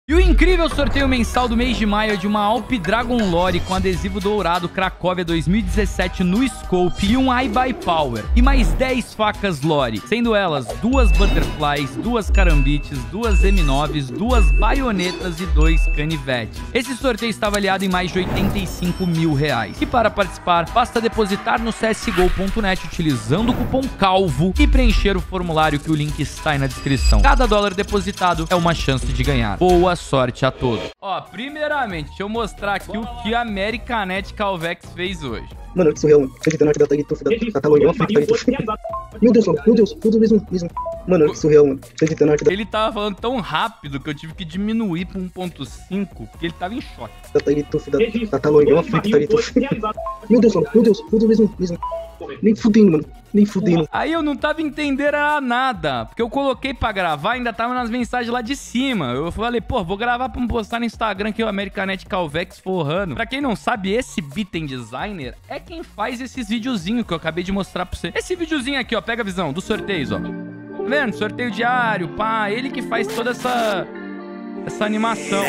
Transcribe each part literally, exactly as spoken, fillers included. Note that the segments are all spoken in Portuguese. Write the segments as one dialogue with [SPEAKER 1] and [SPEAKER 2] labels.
[SPEAKER 1] E o incrível sorteio mensal do mês de maio é de uma Alp Dragon Lore com adesivo dourado Cracóvia dois mil e dezessete no Scope e um iBuyPower. E mais dez facas Lore, sendo elas duas Butterflies, duas Carambites, duas M noves, duas Baionetas e dois Canivetes. Esse sorteio está avaliado em mais de oitenta e cinco mil reais. E para participar, basta depositar no c s g o ponto net utilizando o cupom CALVO e preencher o formulário que o link está aí na descrição. Cada dólar depositado é uma chance de ganhar. Boa sorte a todos. Ó, primeiramente, deixa eu mostrar aqui o que a Americanet Calvex fez hoje.
[SPEAKER 2] Mano, que surreal, mano. Você acredita na da Tag Tuff da Catalunha? Uma frita Tag Meu Deus, mano. Meu Deus. Meu Deus mesmo. mesmo. Mano, que surreal, mano. Você acredita na da
[SPEAKER 1] Ele tava falando tão rápido que eu tive que diminuir pra um ponto cinco, porque ele tava em choque.
[SPEAKER 2] Da Tag Tuff da Catalunha? Uma frita Tag Tuff Meu Deus, mano. Meu Deus. Meu Deus mesmo. mesmo. Nem fudendo, mano. Nem fudendo.
[SPEAKER 1] Aí eu não tava entendendo nada, porque eu coloquei pra gravar, ainda tava nas mensagens lá de cima. Eu falei, pô, vou gravar pra postar no Instagram que o Americanet Calvex forrando. Pra quem não sabe, esse Beaten Designer é quem faz esses videozinhos que eu acabei de mostrar pra você. Esse videozinho aqui, ó, pega a visão dos sorteios, ó. Tá vendo? Sorteio diário, pá. Ele que faz toda essa, essa animação.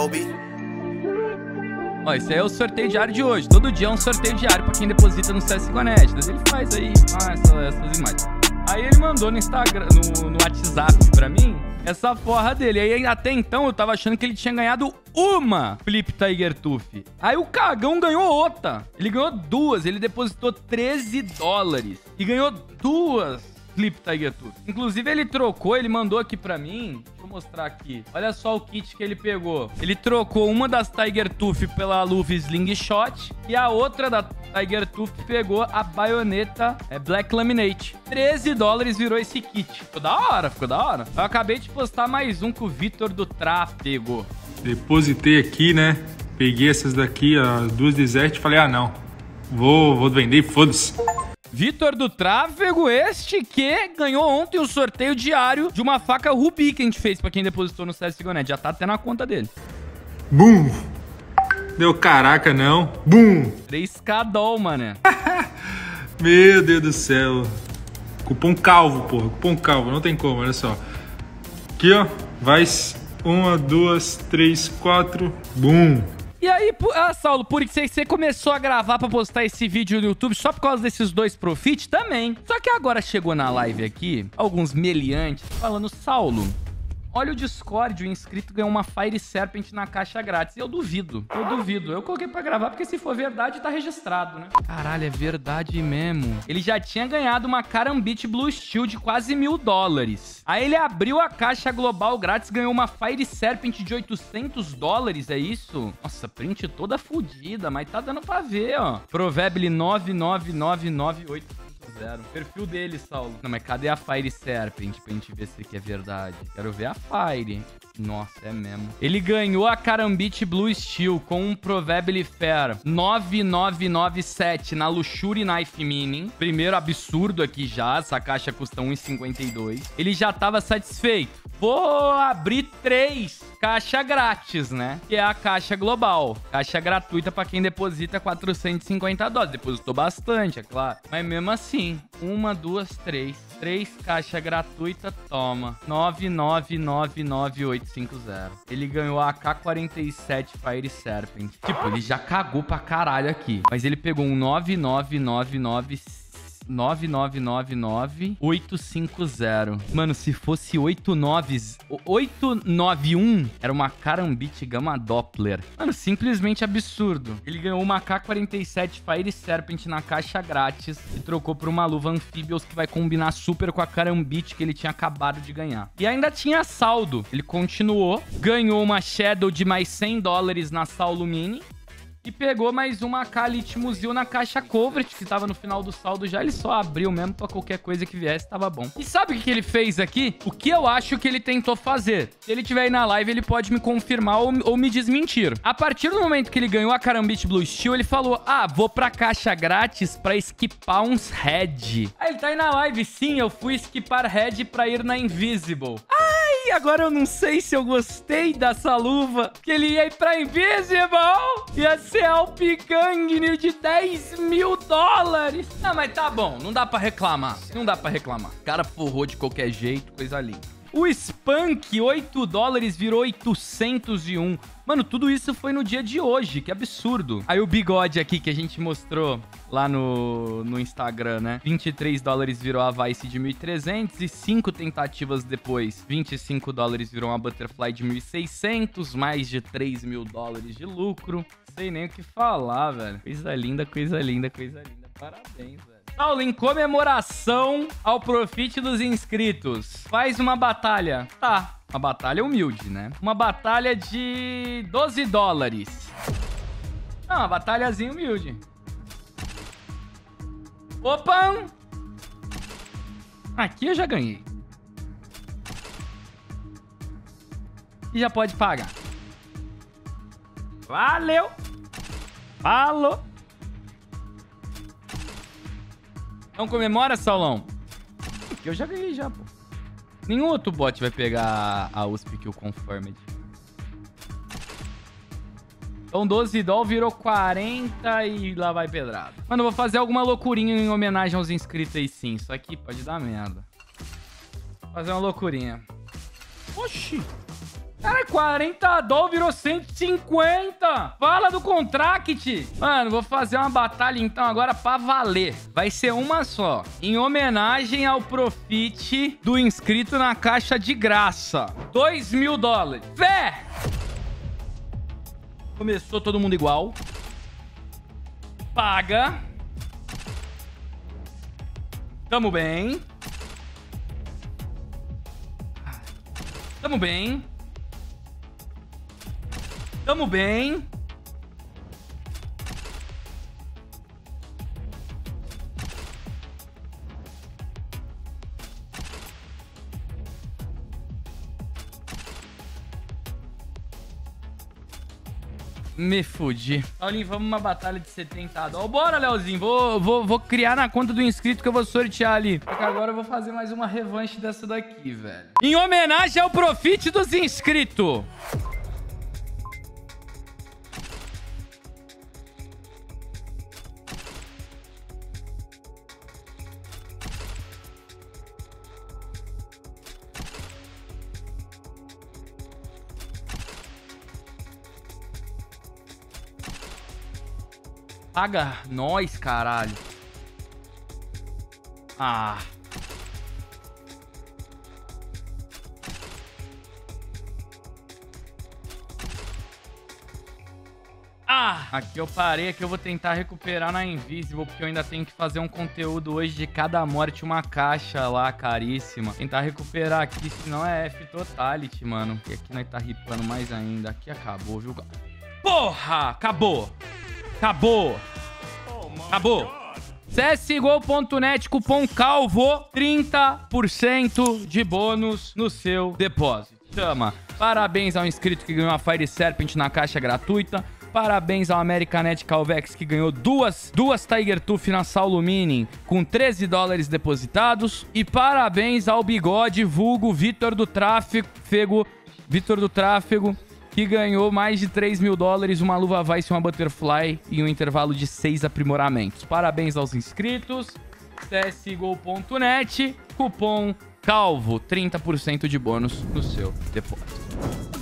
[SPEAKER 1] Ó, esse aí é o sorteio diário de hoje. Todo dia é um sorteio diário pra quem deposita no C S G O Net. Ele faz aí, ah, essa, essas imagens. Aí ele mandou no Instagram, no, no WhatsApp pra mim, essa forra dele. Aí até então eu tava achando que ele tinha ganhado uma Flip Tiger Tuff. Aí o cagão ganhou outra. Ele ganhou duas. Ele depositou treze dólares. E ganhou duas Flip Tiger Tuff. Inclusive ele trocou, ele mandou aqui pra mim. Deixa eu mostrar aqui. Olha só o kit que ele pegou. Ele trocou uma das Tiger Tuff pela luva Slingshot. E a outra da Tiger Tuff pegou a baioneta é Black Laminate. treze dólares virou esse kit. Ficou da hora, ficou da hora. Eu acabei de postar mais um que o Vitor do Tra pegou.
[SPEAKER 3] Depositei aqui, né? Peguei essas daqui, as duas Desert. Falei, ah, não. Vou, vou vender, foda-se.
[SPEAKER 1] Vitor do Tráfego, este que ganhou ontem o sorteio diário de uma faca Rubi que a gente fez pra quem depositou no C S G O Net. Já tá até na conta dele.
[SPEAKER 3] Bum! Deu caraca, não. Bum!
[SPEAKER 1] três K doll, mané.
[SPEAKER 3] Meu Deus do céu. Cupom calvo, porra. Cupom calvo, não tem como, olha só. Aqui, ó. Vai uma, duas, três, quatro. Bum!
[SPEAKER 1] E aí, ah, Saulo, por isso você começou a gravar pra postar esse vídeo no YouTube só por causa desses dois Profit? Também. Só que agora chegou na live aqui, alguns meliantes falando, Saulo, olha o Discord, o inscrito ganhou uma Fire Serpent na caixa grátis. Eu duvido, eu duvido. Eu coloquei pra gravar porque se for verdade tá registrado, né? Caralho, é verdade mesmo. Ele já tinha ganhado uma Karambit Blue Steel de quase mil dólares. Aí ele abriu a caixa global grátis, ganhou uma Fire Serpent de oitocentos dólares, é isso? Nossa, print toda fodida, mas tá dando pra ver, ó. Provable nove nove nove nove oito. Zero. Perfil dele, Saulo. Não, mas cadê a Fire Serpent pra gente ver se aqui é verdade? Quero ver a Fire. Nossa, é mesmo. Ele ganhou a Karambit Blue Steel com um Provable Fair nove nove nove sete na Luxury Knife Mini. Primeiro absurdo aqui já. Essa caixa custa um e cinquenta e dois. Ele já tava satisfeito. Vou abrir três caixa grátis, né? Que é a caixa global. Caixa gratuita pra quem deposita quatrocentos e cinquenta dólares. Depositou bastante, é claro. Mas mesmo assim, uma, duas, três. Três caixa gratuita, toma. nove nove nove nove oito cinco zero. Ele ganhou a A K quarenta e sete Fire Serpent. Tipo, ele já cagou pra caralho aqui. Mas ele pegou um nove nove nove nove nove nove nove nove oito cinco zero. Mano, se fosse oito nove nove um, era uma Karambit Gamma Doppler. Mano, simplesmente absurdo. Ele ganhou uma A K quarenta e sete Fire Serpent na caixa grátis e trocou por uma luva Amphibious que vai combinar super com a Karambit que ele tinha acabado de ganhar. E ainda tinha saldo. Ele continuou, ganhou uma Shadow de mais cem dólares na Saulo Mini. E pegou mais uma A K Litmusil na caixa Covert, que tava no final do saldo já. Ele só abriu mesmo pra qualquer coisa que viesse, tava bom. E sabe o que ele fez aqui? O que eu acho que ele tentou fazer? Se ele tiver aí na live, ele pode me confirmar ou, ou me desmentir. A partir do momento que ele ganhou a Karambit Blue Steel, ele falou, ah, vou pra caixa grátis pra esquipar uns head. Aí ele tá aí na live, sim, eu fui esquipar head pra ir na Invisible. Ai, agora eu não sei se eu gostei dessa luva. Que ele ia ir pra Invisible. Ia ser Alp Gangnir de dez mil dólares. Não, mas tá bom. Não dá pra reclamar. Não dá pra reclamar. O cara forrou de qualquer jeito. Coisa linda. O Spunk, oito dólares, virou oitocentos e um. Mano, tudo isso foi no dia de hoje. Que absurdo. Aí o bigode aqui que a gente mostrou lá no, no Instagram, né? vinte e três dólares virou a Vice de mil e trezentos. E cinco tentativas depois, vinte e cinco dólares virou uma Butterfly de mil e seiscentos. Mais de três mil dólares de lucro. Não sei nem o que falar, velho. Coisa linda, coisa linda, coisa linda. Parabéns, velho. Saulo, em comemoração ao profit dos inscritos, faz uma batalha. Tá, uma batalha humilde, né? Uma batalha de doze dólares. Não, uma batalhazinha humilde. Opa! Aqui eu já ganhei. E já pode pagar. Valeu! Falou! Não comemora, Saulão? Aqui eu já ganhei já, pô. Nenhum outro bot vai pegar a U S P que o Conformed. Então doze dólares virou quarenta e lá vai pedrada. Mano, eu vou fazer alguma loucurinha em homenagem aos inscritos aí sim. Isso aqui pode dar merda. Vou fazer uma loucurinha. Oxi. Cara, quarenta dólares virou cento e cinquenta. Fala do contract. Mano, vou fazer uma batalha então agora pra valer. Vai ser uma só. Em homenagem ao profit do inscrito na caixa de graça. dois mil dólares. Fé! Começou todo mundo igual. Paga. Tamo bem. Tamo bem. Tamo bem. Me fudi. Paulinho, vamos uma batalha de setenta dólares. Bora, Leozinho. Vou, vou, vou criar na conta do inscrito que eu vou sortear ali. Porque agora eu vou fazer mais uma revanche dessa daqui, velho. Em homenagem ao profit dos inscritos. Paga nós, caralho. Ah. Ah. Aqui eu parei, aqui eu vou tentar recuperar na Invisible, porque eu ainda tenho que fazer um conteúdo hoje de cada morte, uma caixa lá, caríssima. Tentar recuperar aqui, senão é F Totality, mano. E aqui nós tá ripando mais ainda. Aqui acabou, viu? Porra! Acabou! Acabou! Acabou! C S G O ponto net, cupom CALVO, trinta por cento de bônus no seu depósito. Chama! Parabéns ao inscrito que ganhou a Fire Serpent na caixa gratuita. Parabéns ao Americanet Calvex que ganhou duas, duas Tiger Tooth na Saulo Mini com treze dólares depositados. E parabéns ao Bigode, vulgo Vitor do Tráfego, Vitor do Tráfego, que ganhou mais de três mil dólares, uma luva Vice e uma Butterfly em um intervalo de seis aprimoramentos. Parabéns aos inscritos. C S G O ponto net, cupom CALVO, trinta por cento de bônus no seu depósito.